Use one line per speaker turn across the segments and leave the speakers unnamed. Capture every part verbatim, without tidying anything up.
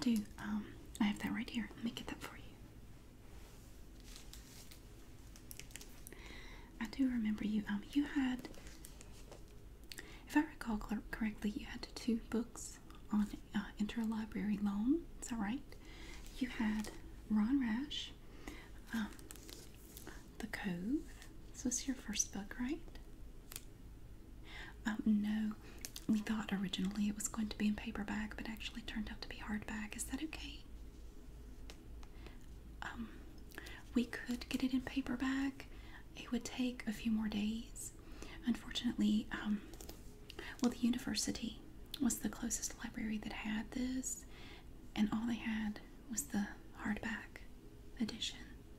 do. Um, I have that right here. Let me get that for you. I do remember you. Um, you had, if I recall correctly, you had two books on uh, interlibrary loan. Is that right? You had Ron Rash, um, The Cove. This was your first book, right? Um, no. We thought originally it was going to be in paperback, but actually turned out to be hardback. Is that okay? Um, we could get it in paperback. It would take a few more days. Unfortunately, um, well, the university was the closest library that had this, and all they had was the hardback edition.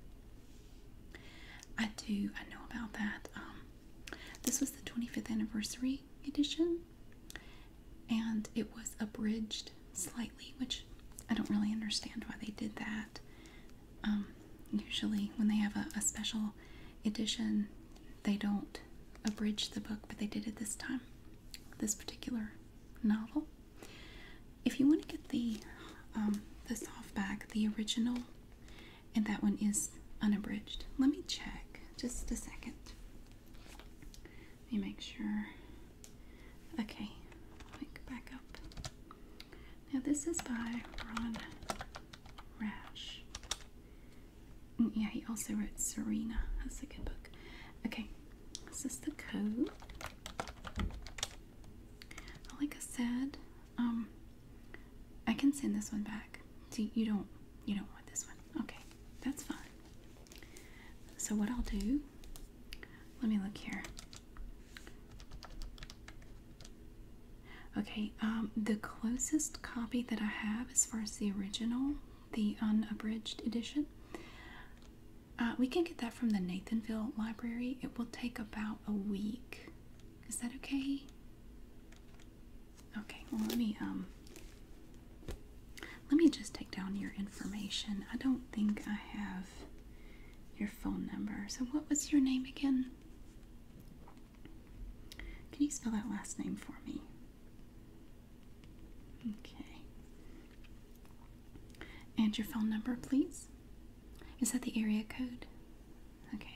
I do, I know about that. Um, this was the twenty-fifth anniversary edition, and it was abridged slightly, which I don't really understand why they did that. Um, usually when they have a, a special edition, they don't abridge the book, but they did it this time, this particular novel. If you want to get the um, the softback, the original, and that one is unabridged. Let me check just a second. Let me make sure. Okay, let me go back up. Now this is by Ron Rash. Yeah, he also wrote Serena. That's a good book. Okay, this is The Code. Like I said, um, I can send this one back. See, you don't, you don't want this one. Okay, that's fine. So what I'll do, let me look here. Okay, um, the closest copy that I have as far as the original, the unabridged edition, uh, we can get that from the Nathanville Library. It will take about a week. Is that okay? Okay, well let me um let me just take down your information. I don't think I have your phone number. So what was your name again? Can you spell that last name for me? Okay. And your phone number, please? Is that the area code? Okay.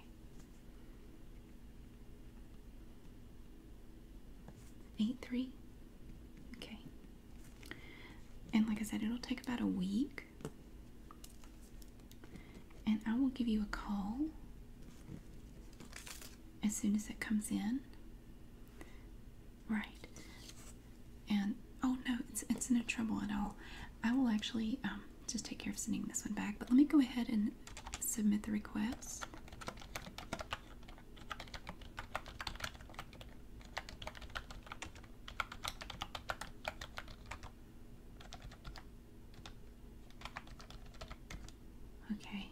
Eight three. Okay. And like I said, it'll take about a week. And I will give you a call as soon as it comes in. Right. And oh no, it's it's no trouble at all. I will actually um, just take care of sending this one back. But let me go ahead and submit the request. Okay.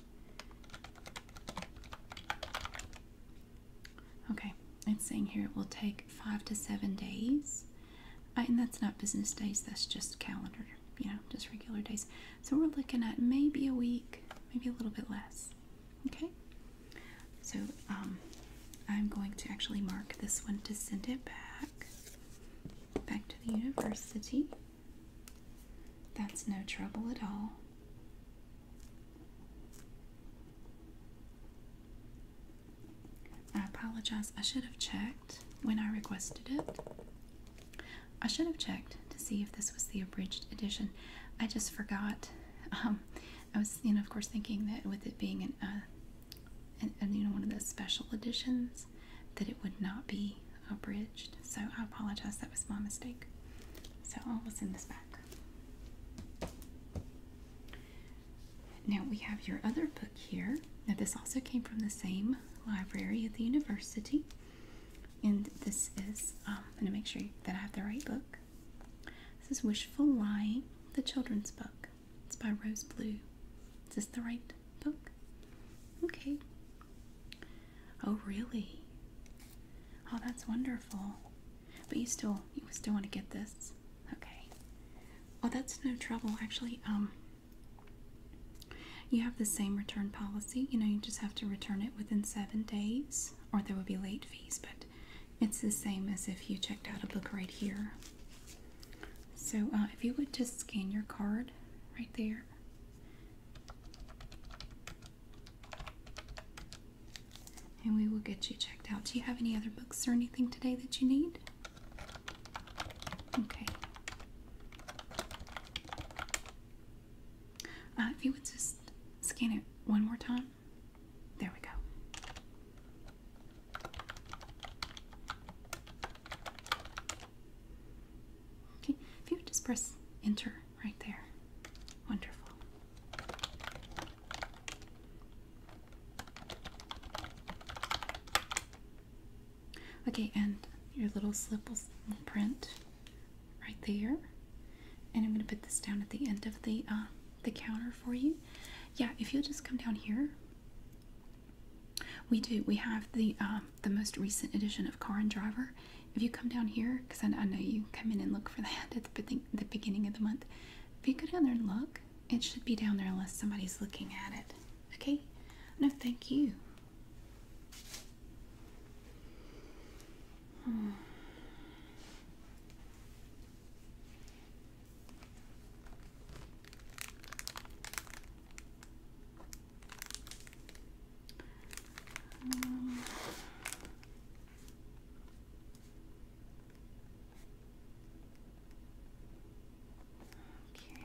Okay, it's saying here it will take five to seven days. Uh, and that's not business days, that's just calendar, you know, just regular days. So we're looking at maybe a week, maybe a little bit less. Okay? So um, I'm going to actually mark this one to send it back. Back to the university. That's no trouble at all. I apologize. I should have checked when I requested it. I should have checked to see if this was the abridged edition. I just forgot. Um, I was, you know, of course, thinking that with it being an, uh, an, an, you know, one of the special editions, that it would not be abridged. So I apologize. That was my mistake. So I will send this back. Now we have your other book here. Now this also came from the same library at the university. And this is, um, I'm going to make sure that I have the right book. This is Wishful Lying, the children's book. It's by Rose Blue. Is this the right book? Okay. Oh, really? Oh, that's wonderful. But you still, you still want to get this? Okay. Oh, that's no trouble. Actually, um, you have the same return policy. You know, you just have to return it within seven days, or there will be late fees. But it's the same as if you checked out a book right here. So uh, if you would just scan your card right there. And we will get you checked out. Do you have any other books or anything today that you need? Okay. Uh, if you would just scan it one more time. There we go. Okay, if you would just press enter right there. Wonderful. Okay, and your little slip will print right there. And I'm going to put this down at the end of the uh, the counter for you. Yeah, if you'll just come down here. We do. We have the um, the most recent edition of Car and Driver. If you come down here, because I, I know you come in and look for that at the, the beginning of the month. If you go down there and look, it should be down there unless somebody's looking at it. Okay? No, thank you. Hmm. Um, okay.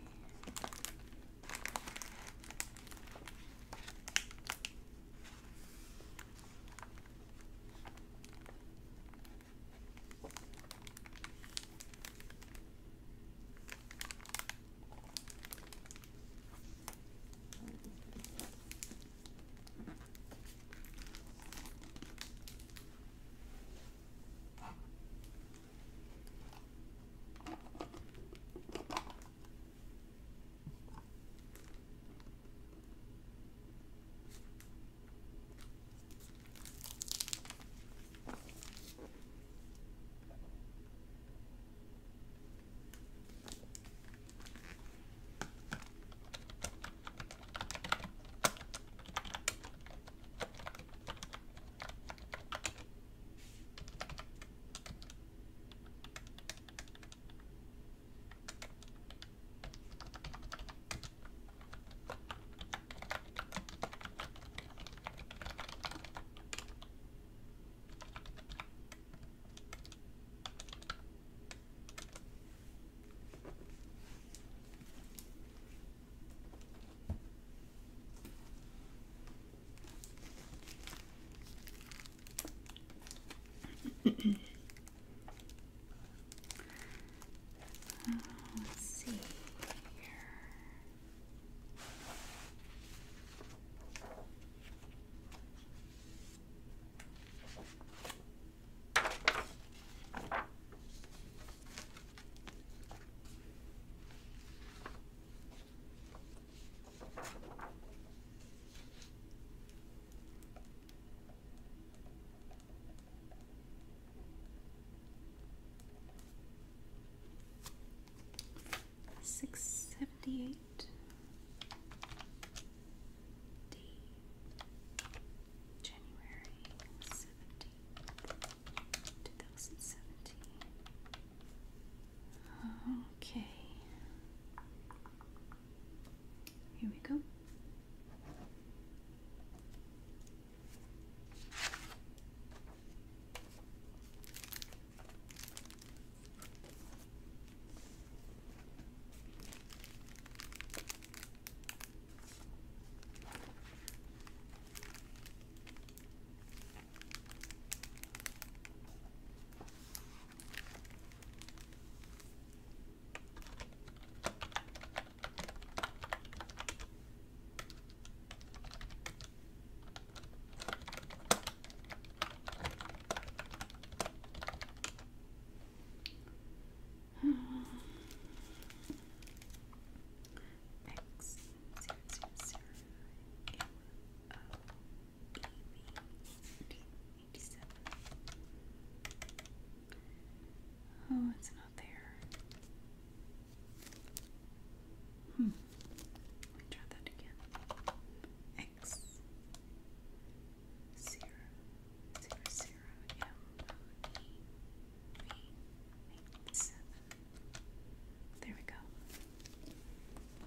Let's see here. Six seventy-eight D, January seventeenth, two thousand seventeen. Okay, here we go. Oh, it's not there. Hmm. Let me try that again. X zero zero zero M O E V eight seven. There we go.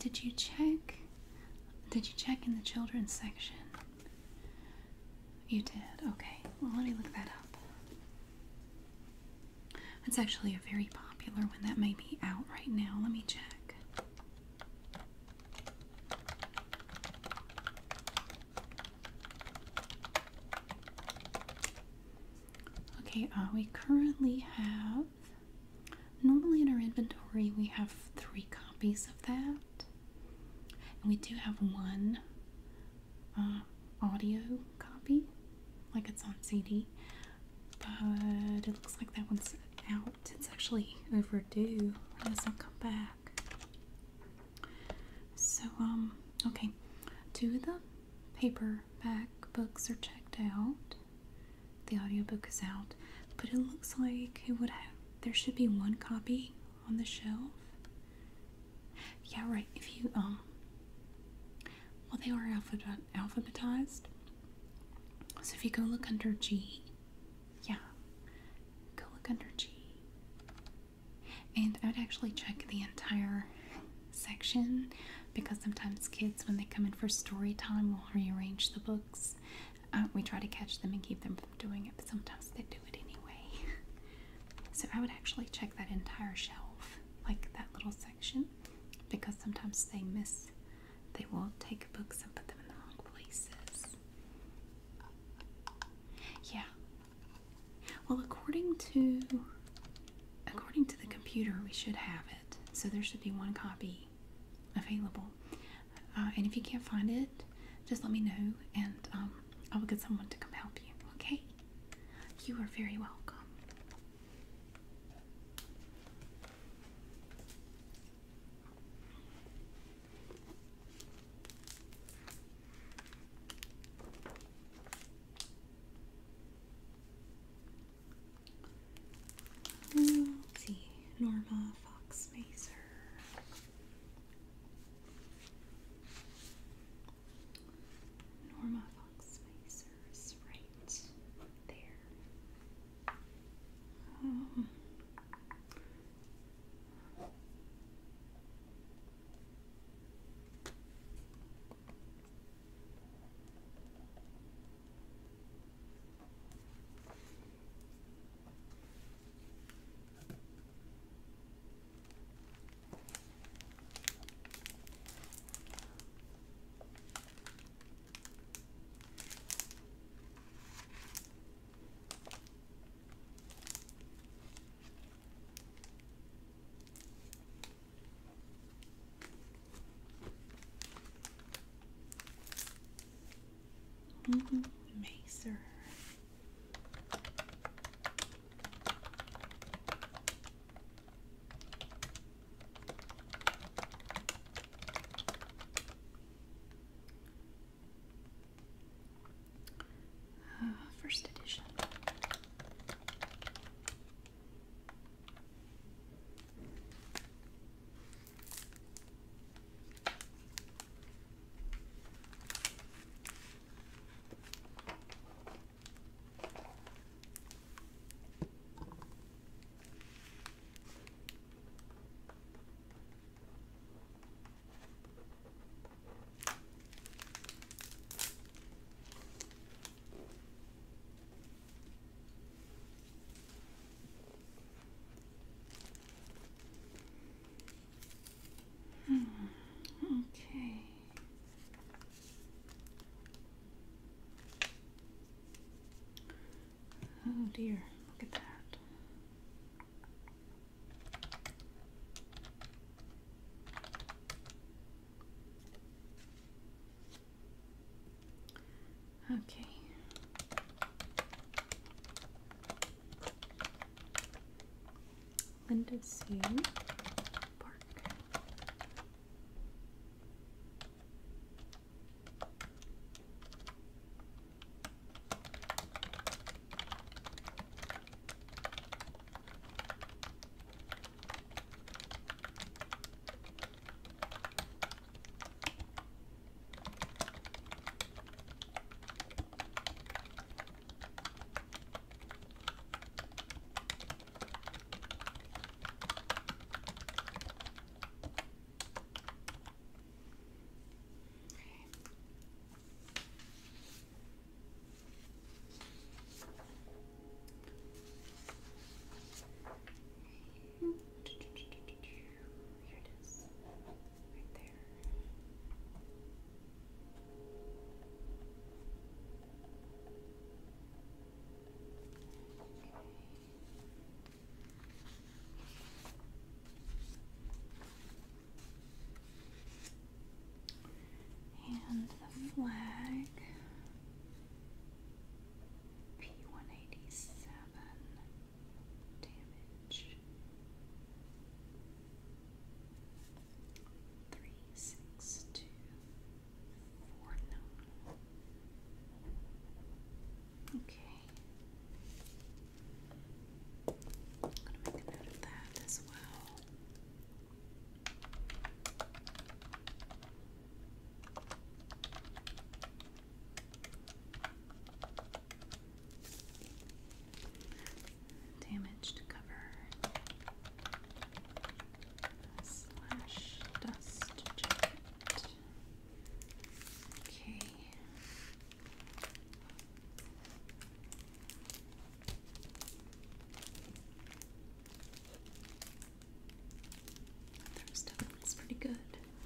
did you check? Did you check in the children's section? You did? Okay. Well, let me look that up. It's actually a very popular one. That may be out right now. Let me check. Okay, uh, we currently have, normally in our inventory we have three copies of that. And we do have one uh, audio copy, like it's on C D. But it looks like that one's out. It's actually overdue. Unless I'll come back. So, um, okay. Two of the paperback books are checked out. The audiobook is out. But it looks like it would have, there should be one copy on the shelf. Yeah, right. If you, um, well, they are alphabet, alphabetized. So if you go look under G, yeah, go look under G. And I would actually check the entire section because sometimes kids, when they come in for story time, will rearrange the books. Uh, we try to catch them and keep them from doing it, but sometimes they do it anyway. So I would actually check that entire shelf, like that little section, because sometimes they miss, they will take books and put them in the wrong places. Yeah. Well, according to according to the computer, we should have it. So there should be one copy available. Uh, and if you can't find it, just let me know, and um, I will get someone to come help you. Okay? You are very welcome. Let's see, Norma Fox Mazer. Norma Fox Mazer is right there. Um, Mm-hmm. Mazer. Uh, first edition. Okay. Oh dear, look at that. Okay. Linda Sue Park. damaged cover slash dust jacket. Okay. The rest of it looks pretty good.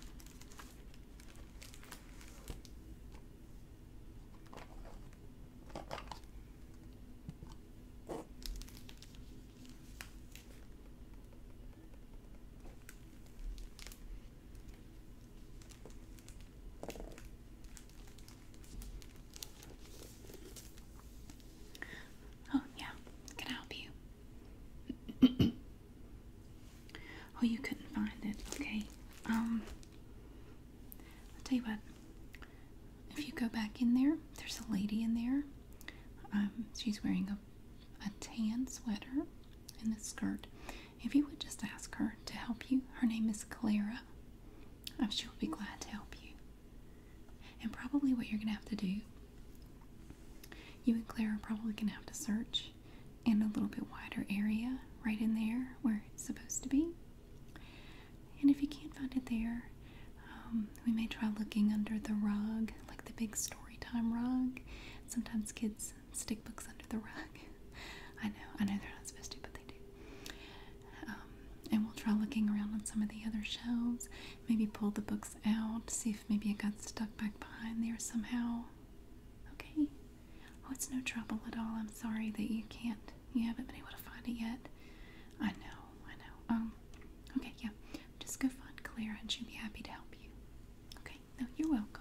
Oh, yeah, can I help you? Oh, you couldn't find it. Okay. Um, I'll tell you what. If you go back in there, there's a lady in there. Um, she's wearing a, a tan sweater and a skirt. If you would just ask her to help you, her name is Clara. I'm sure she'll be glad to help you. And probably what you're going to have to do, you and Clara are probably going to have to search in a little bit wider area right in there where it's supposed to be. And if you can't find it there, um, we may try looking under the rug, like the big story time rug. Sometimes kids stick books under the rug. I know, I know they're not supposed to, but they do. Um, and we'll try looking around on some of the other shelves. Maybe pull the books out, see if maybe it got stuck back behind there somehow. Okay? Oh, it's no trouble at all. I'm sorry that you can't, you haven't been able to find it yet. I know, I know. Um, okay, yeah. Just go find Clara and she'll be happy to help you. Okay? No, you're welcome.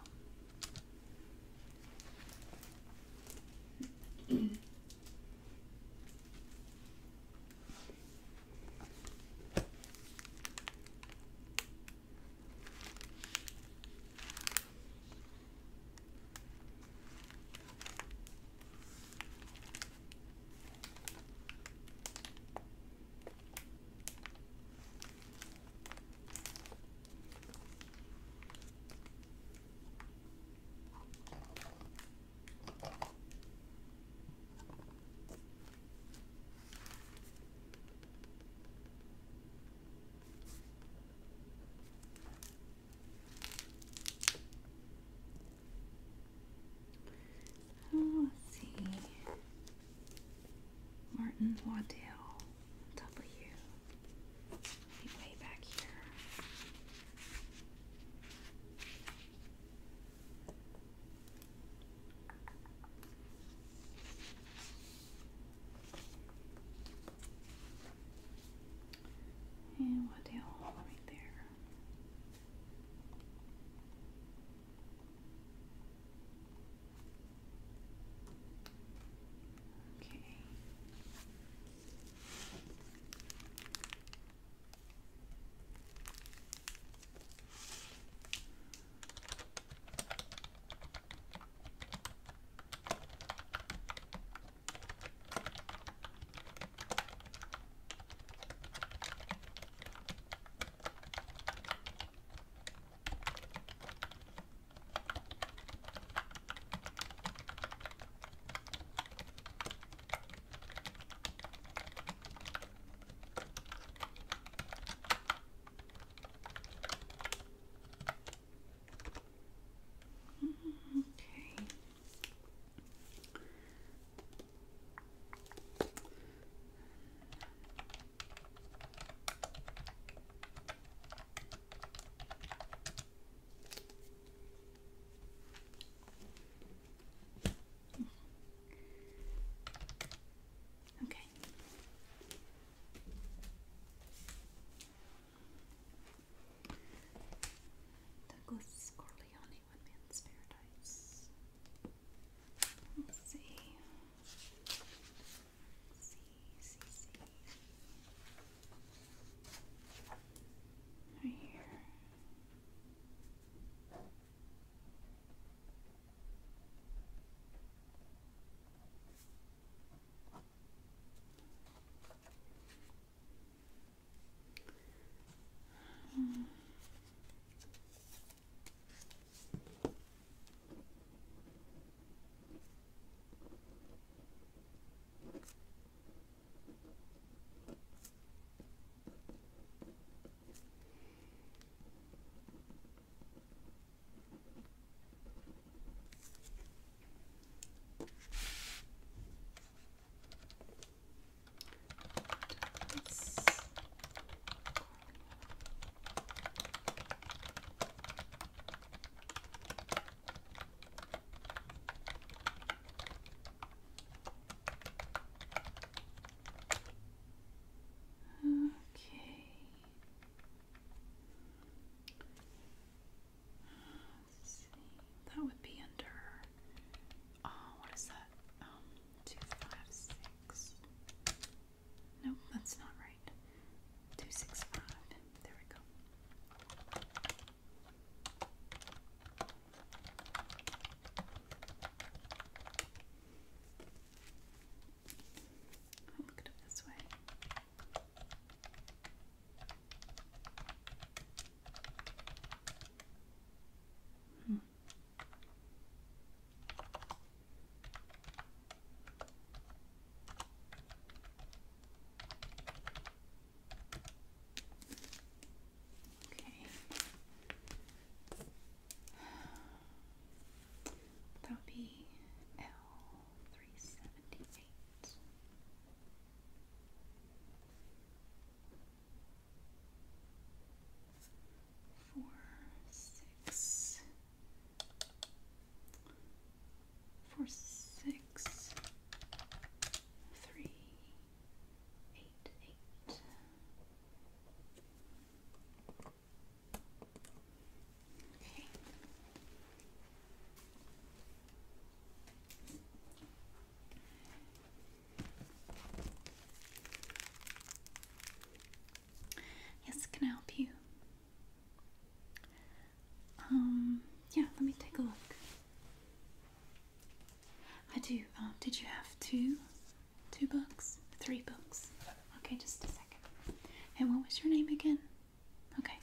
do. Um, did you have two, two books, three books? Okay, just a second. And what was your name again? Okay.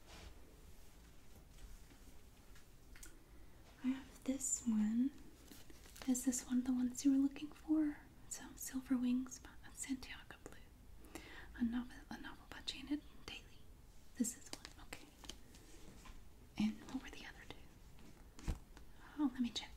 I have this one. Is this one of the ones you were looking for? So, Silver Wings by Santiago Blue. A novel, a novel by Janet Daly. This is one. Okay. And what were the other two? Oh, let me check.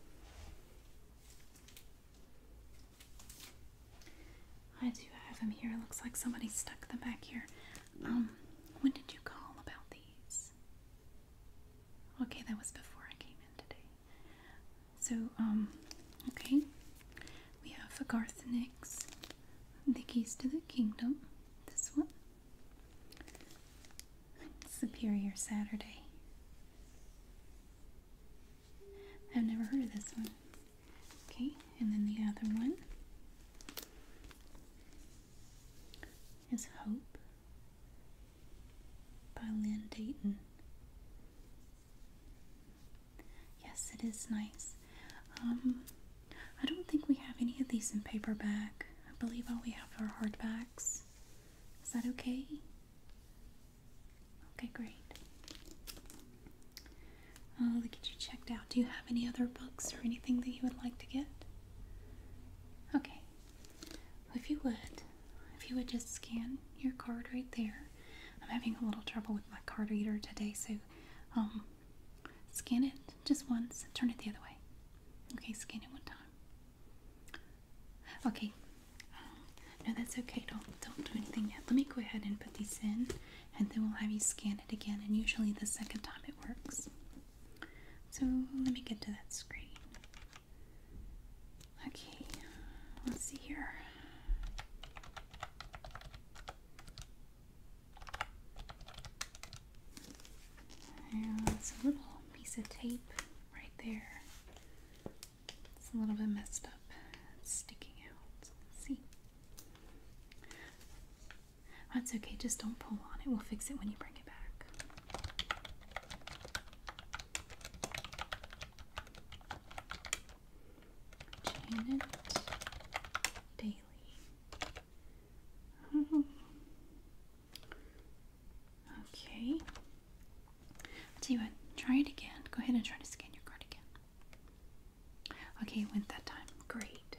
I do have them here. It looks like somebody stuck them back here. Um, when did you call about these? Okay, that was before I came in today. So, um, okay. We have Garth Nix, The Keys to the Kingdom. This one. Superior Saturday. I've never heard of this one. Okay, and then the other one is Hope by Lynn Dayton. Yes, it is nice. Um, I don't think we have any of these in paperback. I believe all we have are hardbacks. Is that okay? Okay, great. Oh, let me get you checked out. Do you have any other books or anything that you would like to get? Okay. If you would, if you would just scan your card right there. I'm having a little trouble with my card reader today, so um, scan it just once, turn it the other way. Okay, scan it one time. Okay. Um, no, that's okay. Don't don't do anything yet. Let me go ahead and put these in, and then we'll have you scan it again. And usually the second time it works. So let me get to that screen. Okay, let's see here. And it's a little piece of tape right there. It's a little bit messed up. It's sticking out. Let's see. That's okay, just don't pull on it. We'll fix it when you bring it back. Janet Daly. Okay. I'll tell you what, try it again. Go ahead and try to scan your card again. Okay, it went that time. Great.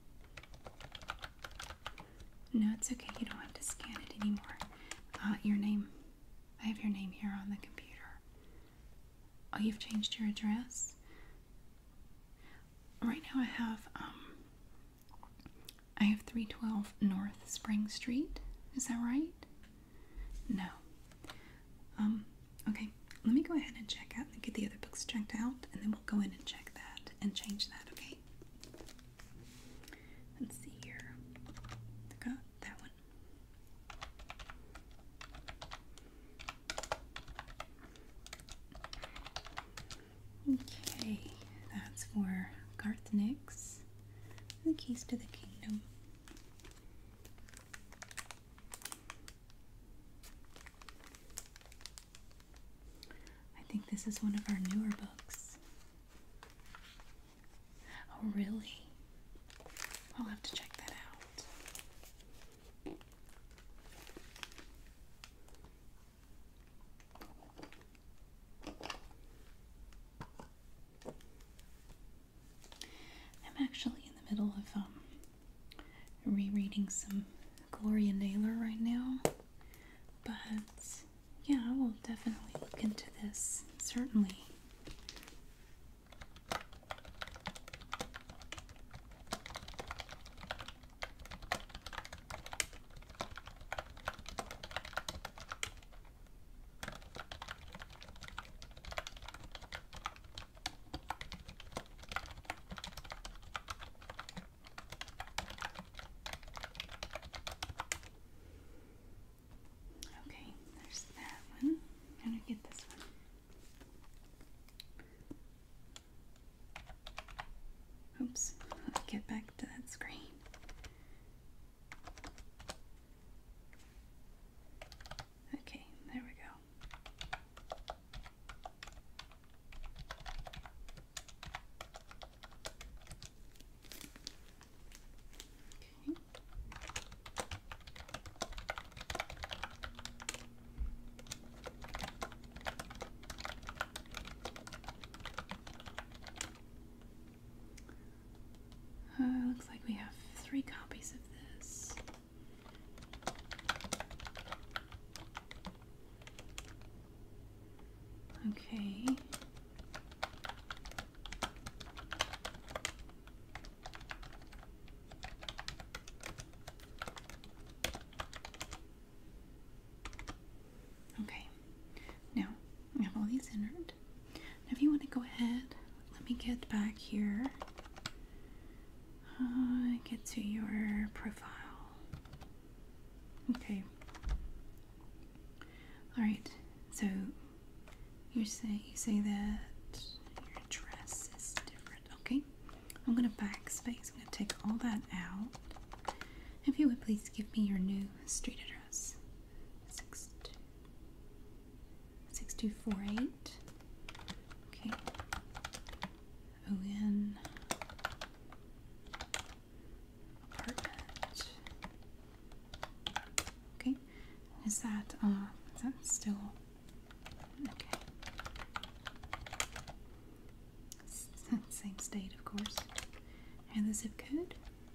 No, it's okay. You don't have to scan it anymore. Uh, your name. I have your name here on the computer. Oh, you've changed your address? Right now I have, um, I have three twelve North Spring Street. Is that right? No. Um, okay. Let me go ahead and check out and get the other books checked out, and then we'll go in and check that and change that, okay? Let's see here. Got that one. Okay, that's for Garth Nix, The Keys to the Kingdom. I think this is one of our newer books. Oh, really? I'll have to check that out. I'm actually in the middle of um, rereading some Gloria Naylor right now, but yeah, I will definitely look into this, certainly. Okay, there's that one. I'm gonna get this one. Okay. Okay. Now, I have all these entered. Now, if you want to go ahead, let me get back here. Uh, get to your profile. Okay. All right. So you say you say that your address is different. Okay. I'm gonna backspace. I'm gonna take all that out. If you would please give me your new street address. Six two six two four eight. Okay. O N apartment. Okay. Is that uh is that still okay? Same state, of course. And the zip code.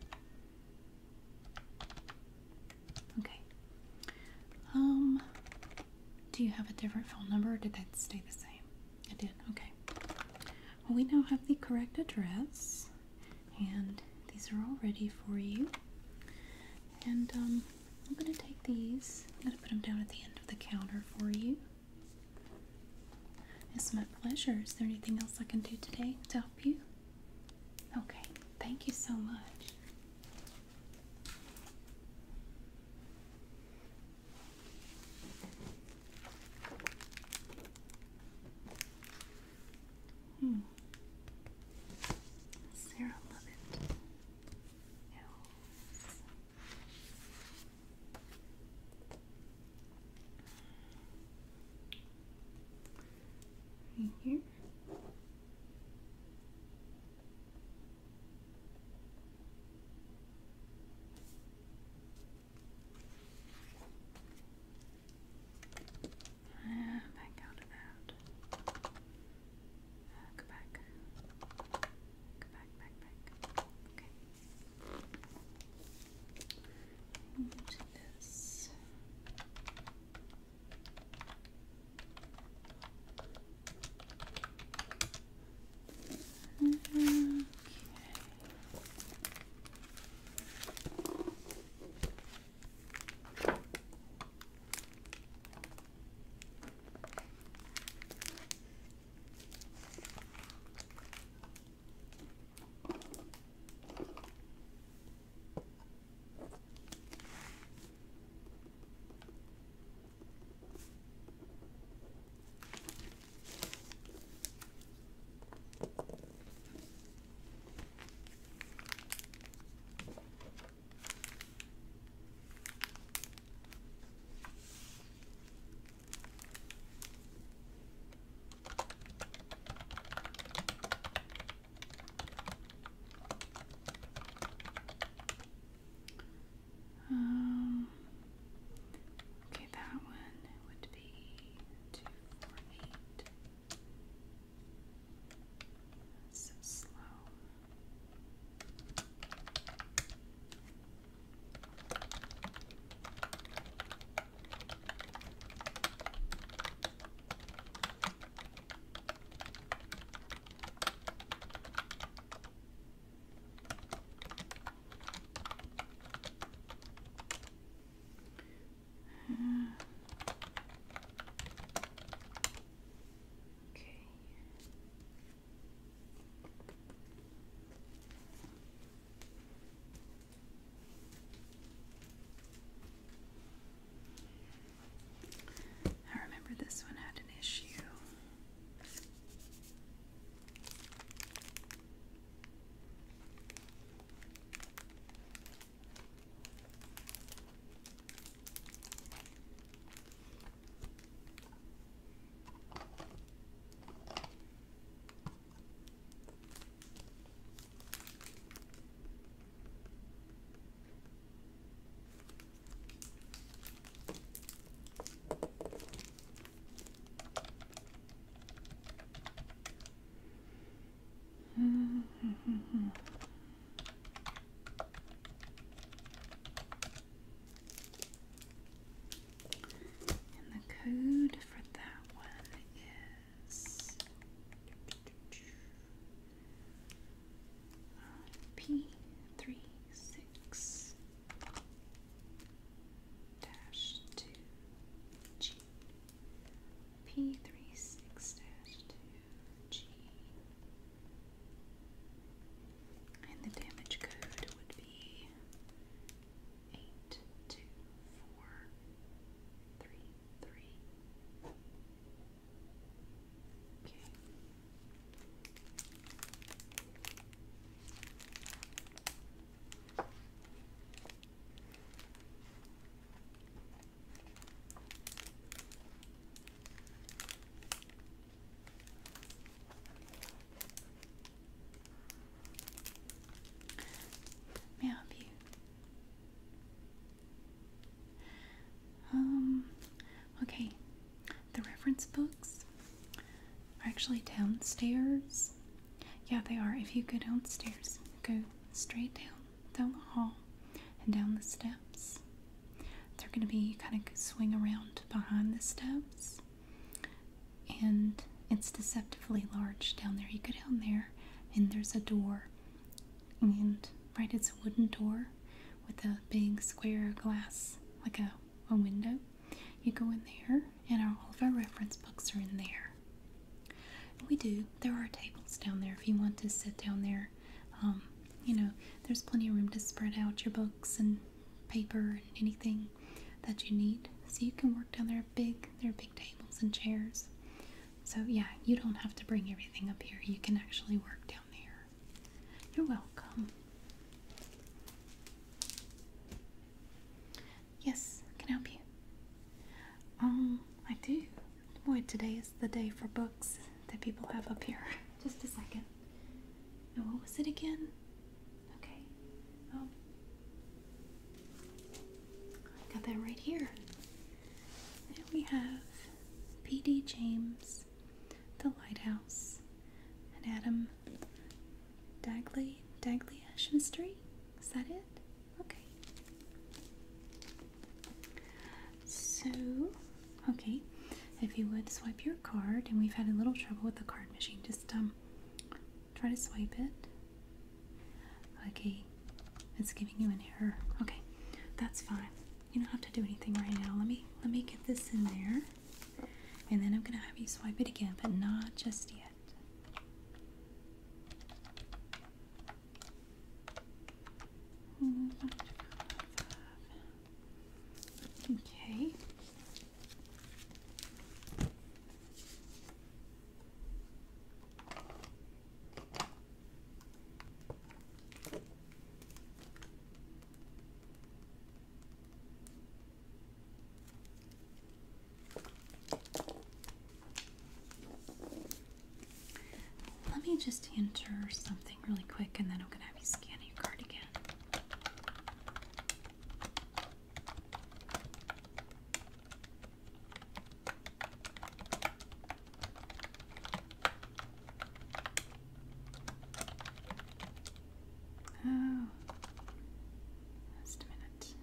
Okay. Um, do you have a different phone number or did that stay the same? It did, okay. Well, we now have the correct address and these are all ready for you. And um, I'm going to take these, I'm going to put them down at the end of the counter for you. It's my pleasure. Is there anything else I can do today to help you? Okay, thank you so much. Hmm. Sarah Lovett. Hills. Right here. Uh, back out of that. Uh, go back. Go back, back, back. Okay. Into this. Okay. Um, okay, that one would be two four eight. So slow. Uh, okay. I remember this one had an issue. reference books are actually downstairs. Yeah, they are. If you go downstairs, go straight down, down the hall, and down the steps. They're going to be kind of swing around behind the steps, and it's deceptively large down there. You go down there, and there's a door, and right, it's a wooden door with a big square glass, like a, a window. You go in there, and our, all of our reference books are in there. We do. There are tables down there if you want to sit down there. Um, you know, there's plenty of room to spread out your books and paper and anything that you need. So you can work down there. Big, there are big tables and chairs. So yeah, you don't have to bring everything up here. You can actually work down there. You're welcome. Yes, can I help you? Um, I do. Boy, today is the day for books that people have up here. Just a second. Now, what was it again? Okay. Oh. I got that right here. And we have P D James, The Lighthouse, and Adam Dagley, Dagliash Mystery. Is that it? Okay. So, okay. If you would swipe your card, and we've had a little trouble with the card machine, just um try to swipe it. Okay, it's giving you an error. Okay, that's fine. You don't have to do anything right now. Let me let me get this in there, and then I'm gonna have you swipe it again, but not just yet. Okay. Let me just enter something really quick, and then I'm going to have you scan your card again. Oh, just a minute.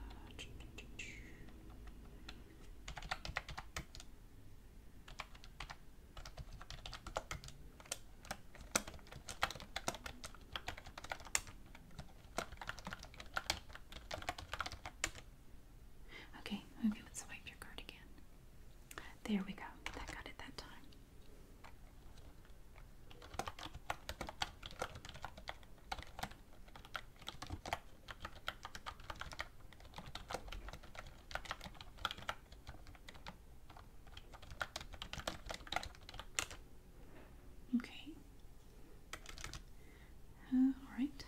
Okay, maybe let's swipe your card again. There we go. That got it that time. Okay. Uh, all right.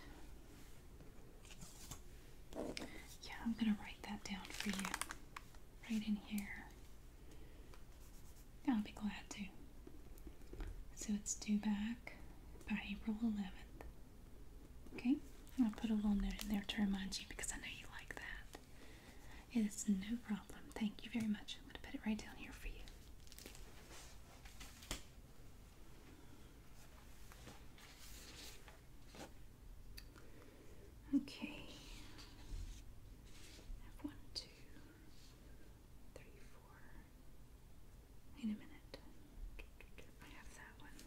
Yeah, I'm gonna write that down for you. Right in here. I'll be glad to. So it's due back by April eleventh. Okay? I'll put a little note in there to remind you because I know you like that. It is no problem. Thank you very much. I'm going to put it right down here for you. Okay. One, two, three, four. Wait a minute. I have that one.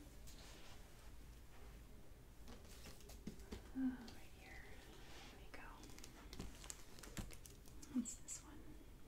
Oh, right here. There we go. What's this one?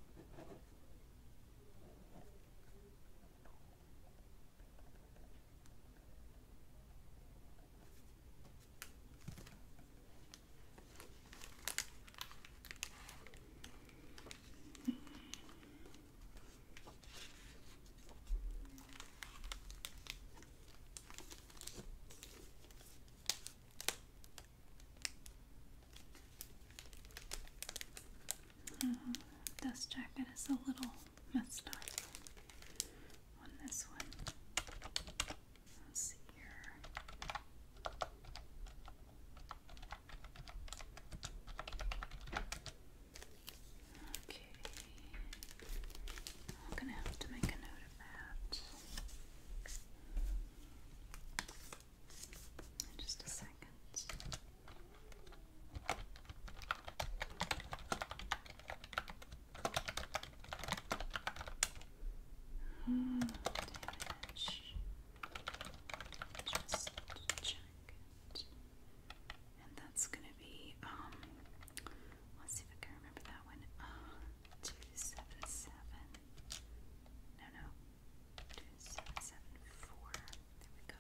Uh, dust jacket is a little messed up on this one. Let's see here. Okay. I'm gonna have to make a note of that. damage. Just check it. And that's going to be, um, let's see if I can remember that one. Uh, two seven seven. No, no. two seven seven four. There we go.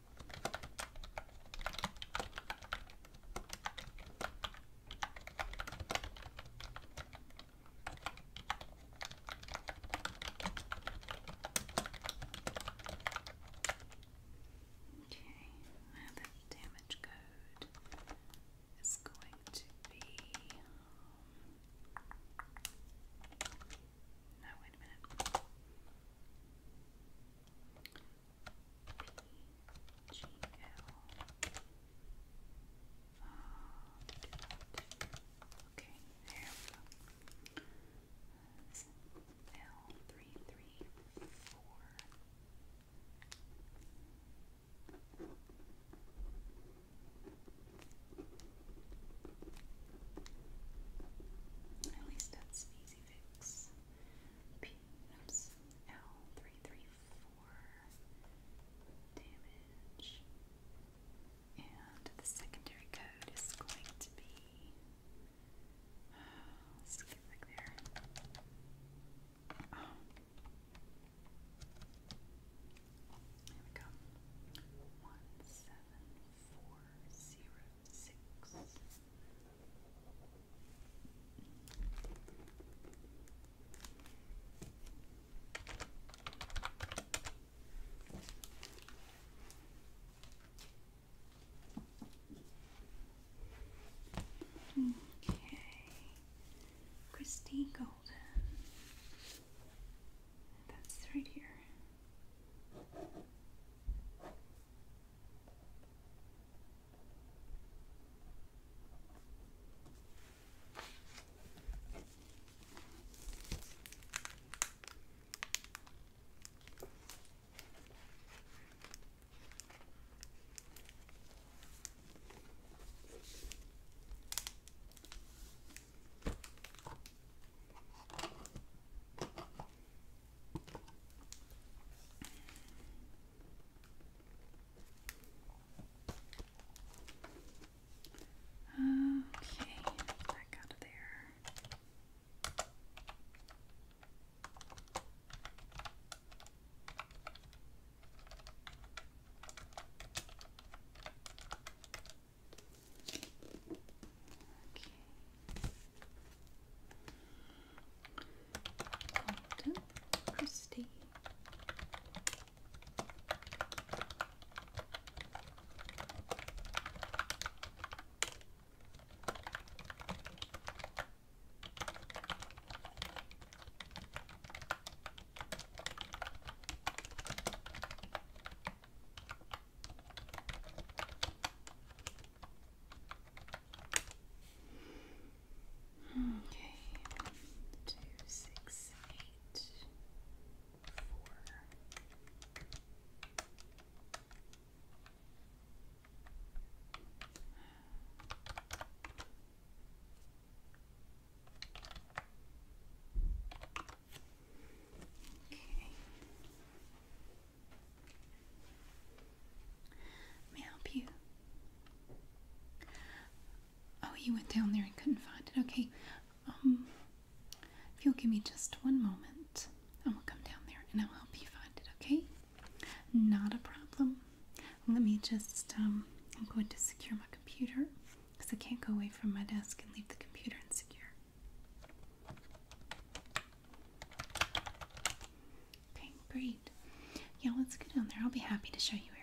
Okay, now the damage code is going to be. No, wait a minute. P G L. Okay, there we go. L three three four. At least that's an easy fix. P, oops, L three three four damage, and the secondary code is going to be. Let's get back there. Oh. There we go. One seven four zero six. Okay, Christy Golden. That's right here. Okay, back out of there. Okay. Golden, Christy. Okay, two, six, eight, four. Okay. May I help you? Oh, you went down there and couldn't find it. Okay. Um, if you'll give me just one moment, I will come down there and I'll help you find it, okay? Not a problem. Let me just, um, I'm going to secure my computer because I can't go away from my desk and leave the computer insecure. Okay, great. Yeah, let's go down there. I'll be happy to show you